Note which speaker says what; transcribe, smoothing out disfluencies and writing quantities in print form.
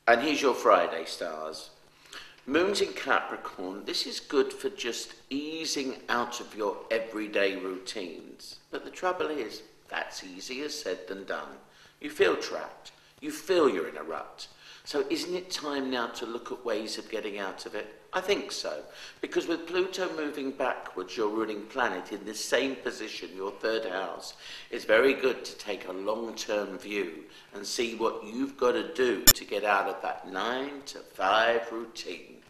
Speaker 1: And here's your Friday stars. Moon's in Capricorn. This is good for just easing out of your everyday routines. But the trouble is, that's easier said than done. You feel trapped. You feel you're in a rut. So isn't it time now to look at ways of getting out of it? I think so. Because with Pluto moving backwards, your ruling planet in the same position, your third house, it's very good to take a long-term view and see what you've got to do to get out of that 9 to 5 routine.